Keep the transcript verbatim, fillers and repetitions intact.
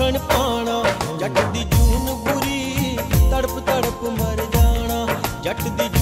चानन पाना। जट दी जून बुरी तड़प तड़प मर जाना, जट दी